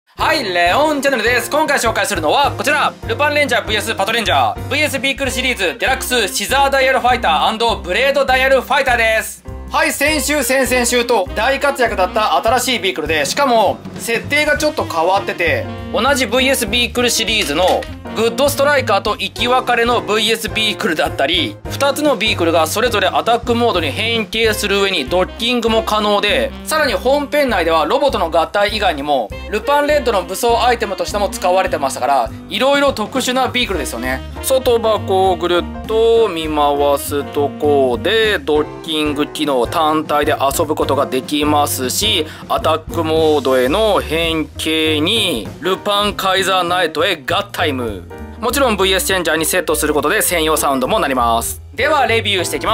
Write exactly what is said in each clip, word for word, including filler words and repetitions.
はい、レオンチャンネルです。今回紹介するのはこちら、ルパンレンジャー ブイエス パトレンジャー ブイエス ビークルシリーズデラックスシザーダイヤルファイター&ブレードダイヤルファイターです。はい、先週先々週と大活躍だった新しいビークルで、しかも設定がちょっと変わってて、同じ ブイエス ビークルシリーズのグッドストライカーと生き別れの ブイエス ビークルだったり、ふたつのビークルがそれぞれアタックモードに変形する上にドッキングも可能で、さらに本編内ではロボとの合体以外にもルパンレッドの武装アイテムとしても使われてましたから、いろいろ特殊なビークルですよね。外箱をぐるっと見回すとこでドッキング機能単体で遊ぶことができますし、アタックモードへの変形にルパンカイザーナイトへ合体ム、もちろん ブイエス チェンジャーにセットすることで専用サウンドもなります。ではレビューしていきます。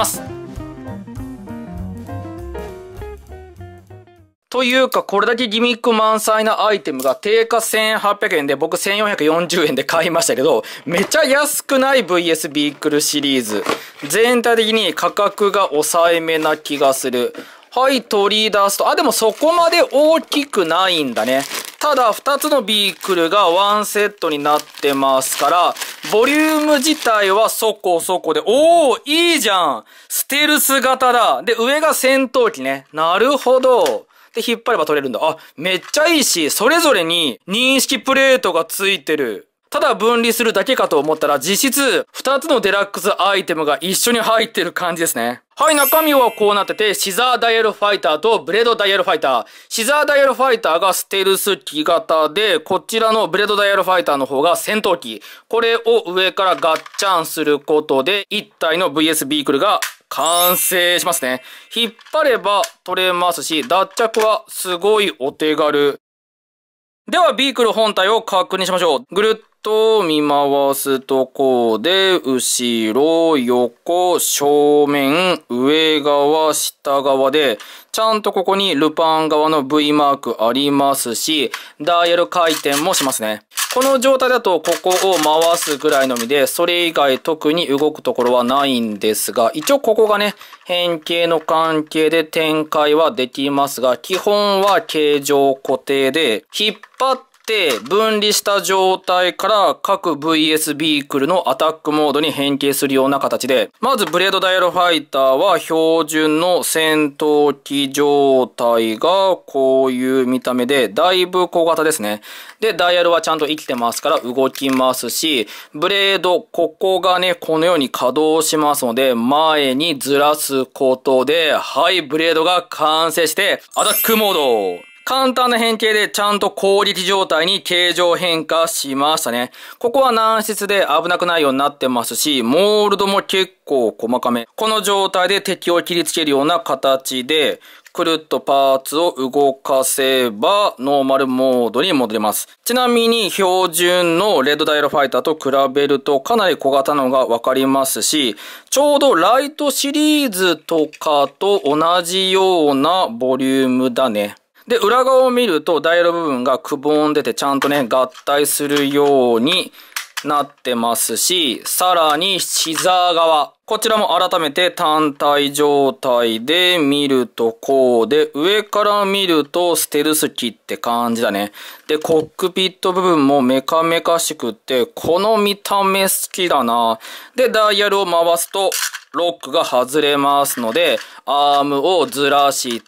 というか、これだけギミック満載なアイテムが定価せんはっぴゃくえんで僕せんよんひゃくよんじゅうえんで買いましたけど、めちゃ安くない ブイエス ビークルシリーズ。全体的に価格が抑えめな気がする。はい、取り出すと、あ、でもそこまで大きくないんだね。ただふたつのビークルがワンセットになってますから、ボリューム自体はそこそこで、おー、いいじゃん。ステルス型だ。で、上が戦闘機ね。なるほど。で、引っ張れば取れるんだ。あ、めっちゃいいし、それぞれに認識プレートがついてる。ただ分離するだけかと思ったら、実質ふたつのデラックスアイテムが一緒に入ってる感じですね。はい、中身はこうなってて、シザーダイヤルファイターとブレードダイヤルファイター。シザーダイヤルファイターがステルス機型で、こちらのブレードダイヤルファイターの方が戦闘機。これを上からガッチャンすることで、いったいの ブイエス ビークルが完成しますね。引っ張れば取れますし、脱着はすごいお手軽。では、ビークル本体を確認しましょう。ぐるっと見回すとこで、後ろ、横、正面、上側、下側で、ちゃんとここにルパン側の ブイ マークありますし、ダイヤル回転もしますね。この状態だとここを回すぐらいのみで、それ以外特に動くところはないんですが、一応ここがね、変形の関係で展開はできますが、基本は形状固定で、引っ張って分離した状態から各 ブイエス ビークルのアタックモードに変形するような形で、まずブレードダイヤルファイターは標準の戦闘機状態がこういう見た目で、だいぶ小型ですね。で、ダイヤルはちゃんと生きてますから動きますし、ブレード、ここがね、このように稼働しますので、前にずらすことで、はい、ブレードが完成して、アタックモード。簡単な変形でちゃんと攻撃状態に形状変化しましたね。ここは軟質で危なくないようになってますし、モールドも結構細かめ。この状態で敵を切りつけるような形で、くるっとパーツを動かせばノーマルモードに戻ります。ちなみに標準のレッドダイヤルファイターと比べるとかなり小型なのがわかりますし、ちょうどライトシリーズとかと同じようなボリュームだね。で、裏側を見るとダイヤル部分がくぼんでてちゃんとね、合体するようになってますし、さらにシザー側。こちらも改めて単体状態で見るとこうで、上から見るとステルス機って感じだね。で、コックピット部分もメカメカしくって、この見た目好きだな。で、ダイヤルを回すと、ロックが外れますので、アームをずらして、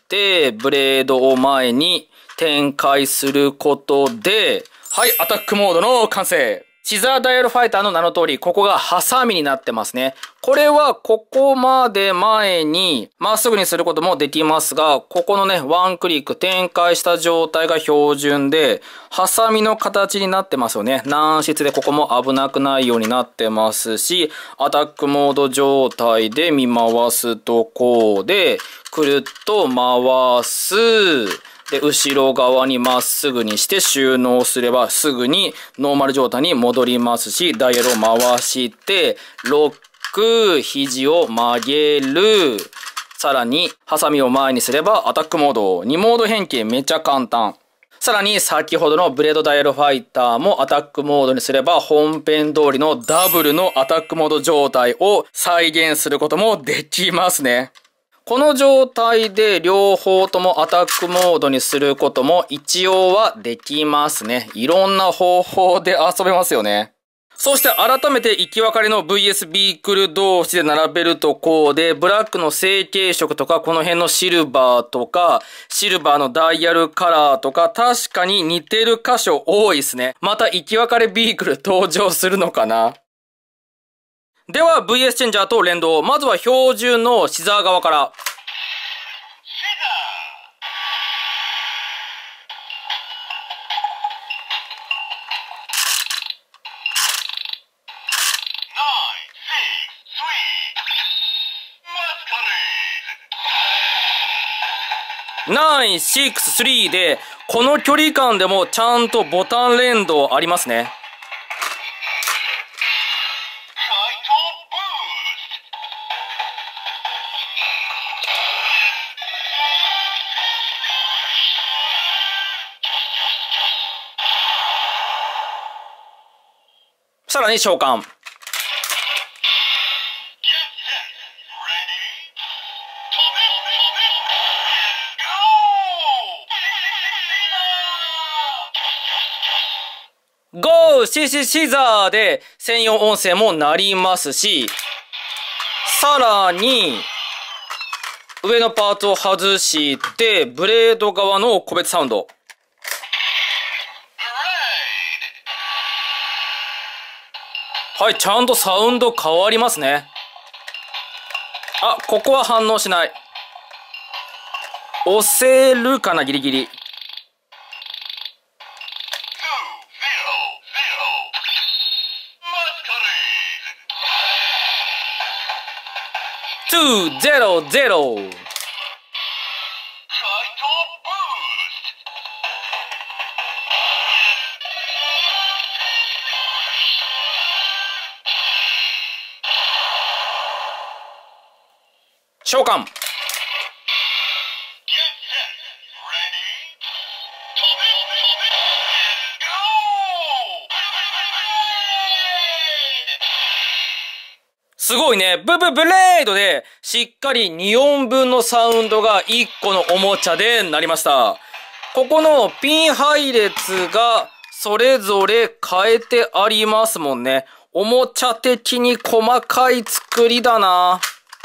ブレードを前に展開することで、はい、アタックモードの完成。シザーダイヤルファイターの名の通り、ここがハサミになってますね。これはここまで前にまっすぐにすることもできますが、ここのね、ワンクリック展開した状態が標準で、ハサミの形になってますよね。軟質でここも危なくないようになってますし、アタックモード状態で見回すとこうで、くるっと回す。で、後ろ側にまっすぐにして収納すればすぐにノーマル状態に戻りますし、ダイヤルを回して、ロック、肘を曲げる。さらに、ハサミを前にすればアタックモード。にモード変形めっちゃ簡単。さらに先ほどのブレードダイヤルファイターもアタックモードにすれば本編通りのダブルのアタックモード状態を再現することもできますね。 この状態で両方ともアタックモードにすることも一応はできますね。いろんな方法で遊べますよね。そして改めて生き別れの ブイエス ビークル同士で並べるとこうで、ブラックの成型色とかこの辺のシルバーとか、シルバーのダイヤルカラーとか確かに似てる箇所多いですね。また生き別れビークル登場するのかな。では ブイエス チェンジャーと連動。まずは標準のシザー側から。ナイン、シックス、スリーで、この距離感でもちゃんとボタン連動ありますね。さらに召喚。ゴーシシシザーで専用音声も鳴りますし、さらに上のパーツを外してブレード側の個別サウンド。はい、ちゃんとサウンド変わりますね。あ、ここは反応しない。押せるかな、ギリギリ。にゼロゼロ。召喚。すごいね。ブブブレードでしっかりによんぶんのサウンドがいっこのおもちゃでなりました。ここのピン配列がそれぞれ変えてありますもんね。おもちゃ的に細かい作りだな。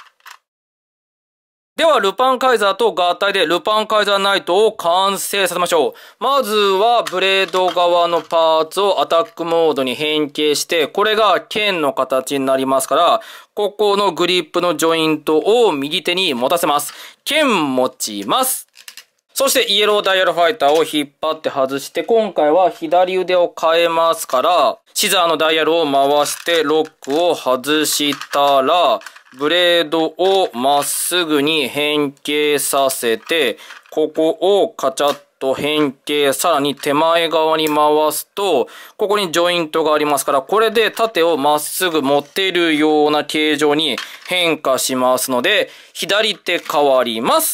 では、ルパンカイザーと合体でルパンカイザーナイトを完成させましょう。まずは、ブレード側のパーツをアタックモードに変形して、これが剣の形になりますから、ここのグリップのジョイントを右手に持たせます。剣持ちます。そして、イエローダイヤルファイターを引っ張って外して、今回は左腕を変えますから、シザーのダイヤルを回してロックを外したら、ブレードをまっすぐに変形させて、ここをカチャッと変形、さらに手前側に回すと、ここにジョイントがありますから、これで縦をまっすぐ持てるような形状に変化しますので、左手変わります。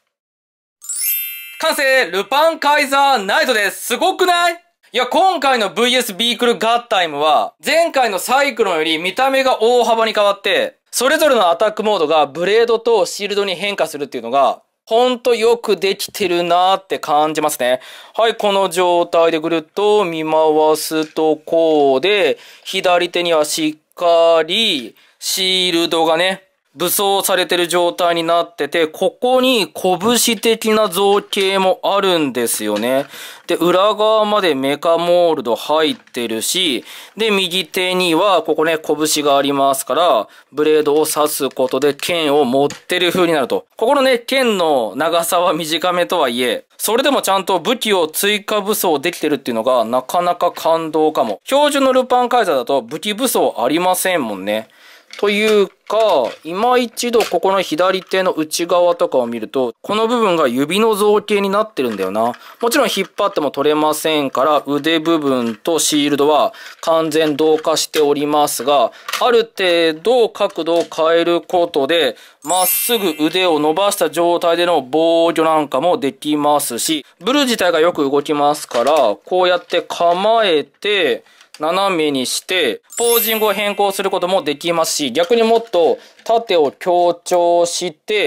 完成！ルパンカイザーナイトです。すごくない？いや、今回の ブイエス ビークルガッタイムは、前回のサイクロンより見た目が大幅に変わって、それぞれのアタックモードがブレードとシールドに変化するっていうのが、ほんとよくできてるなーって感じますね。はい、この状態でぐるっと見回すとこうで、左手にはしっかりシールドがね、武装されてる状態になってて、ここに拳的な造形もあるんですよね。で、裏側までメカモールド入ってるし、で、右手にはここね、拳がありますから、ブレードを刺すことで剣を持ってる風になると。ここのね、剣の長さは短めとはいえ、それでもちゃんと武器を追加武装できてるっていうのがなかなか感動かも。標準のルパンカイザーだと武器武装ありませんもんね。というか、今一度ここの左手の内側とかを見ると、この部分が指の造形になってるんだよな。もちろん引っ張っても取れませんから、腕部分とシールドは完全同化しておりますが、ある程度角度を変えることで、まっすぐ腕を伸ばした状態での防御なんかもできますし、ブルー自体がよく動きますから、こうやって構えて、斜めにして、ポージングを変更することもできますし、逆にもっと縦を強調して、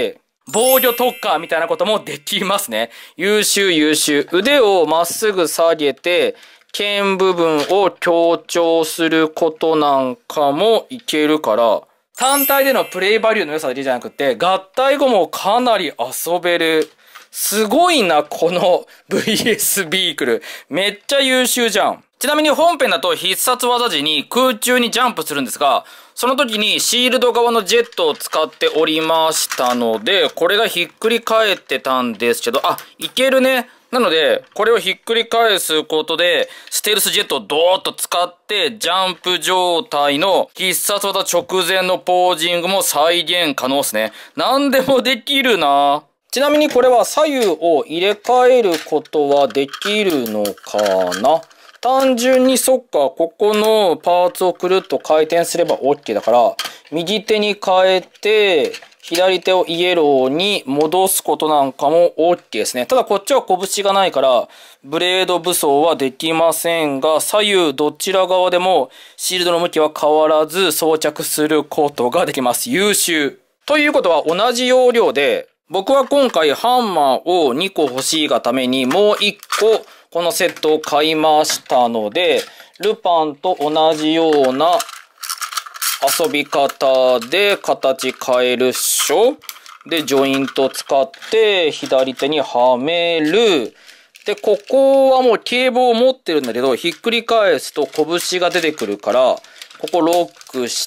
防御特化みたいなこともできますね。優秀優秀。腕をまっすぐ下げて、剣部分を強調することなんかもいけるから、単体でのプレイバリューの良さだけじゃなくて、合体後もかなり遊べる。すごいな、この ブイエス ビークル。めっちゃ優秀じゃん。ちなみに本編だと必殺技時に空中にジャンプするんですが、その時にシールド側のジェットを使っておりましたので、これがひっくり返ってたんですけど、あ、いけるね。なので、これをひっくり返すことで、ステルスジェットをドーッと使って、ジャンプ状態の必殺技直前のポージングも再現可能ですね。何でもできるな。ちなみにこれは左右を入れ替えることはできるのかな。単純にそっか、ここのパーツをくるっと回転すれば OK だから、右手に変えて、左手をイエローに戻すことなんかも OK ですね。ただこっちは拳がないから、ブレード武装はできませんが、左右どちら側でもシールドの向きは変わらず装着することができます。優秀。ということは同じ要領で、僕は今回ハンマーをにこ欲しいがためにもういっここのセットを買いましたので、ルパンと同じような遊び方で形変えるっしょ。で、ジョイント使って左手にはめる。で、ここはもう警棒を持ってるんだけど、ひっくり返すと拳が出てくるから、ここロックして、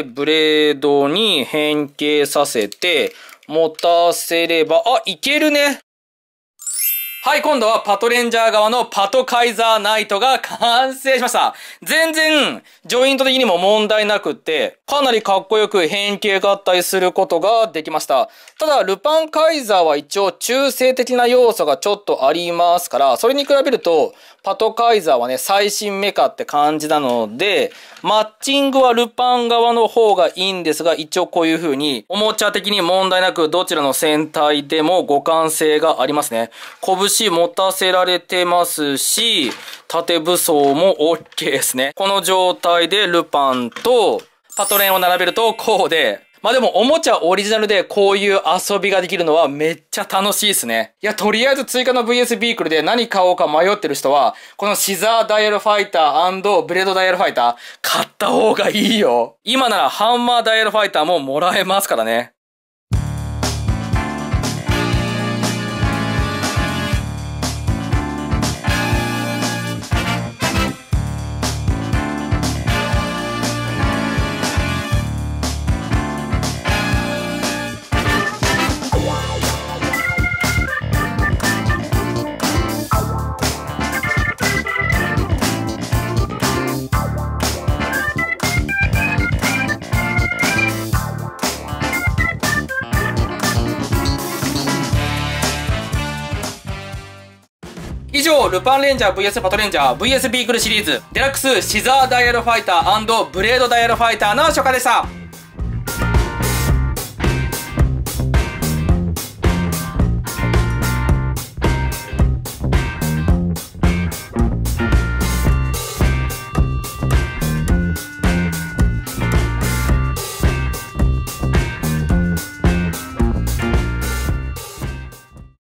ブレードに変形させて、持たせれば、あ、いけるね。はい、今度はパトレンジャー側のパトカイザーナイトが完成しました。全然、ジョイント的にも問題なくって、かなりかっこよく変形合体することができました。ただ、ルパンカイザーは一応中性的な要素がちょっとありますから、それに比べると、パトカイザーはね、最新メカって感じなので、マッチングはルパン側の方がいいんですが、一応こういう風に、おもちゃ的に問題なくどちらの戦隊でも互換性がありますね。拳持たせられてますし、縦武装も OK ですね。この状態でルパンとパトレンを並べるとこうで、まあでもおもちゃオリジナルでこういう遊びができるのはめっちゃ楽しいですね。いや、とりあえず追加の ブイエス ビークルで何買おうか迷ってる人は、このシザーダイヤルファイター&ブレードダイヤルファイター買った方がいいよ。今ならハンマーダイヤルファイターももらえますからね。以上、ルパンレンジャー ブイエス パトレンジャー ブイエス ビークルシリーズデラックスシザーダイヤルファイター&ブレードダイヤルファイターの紹介でした。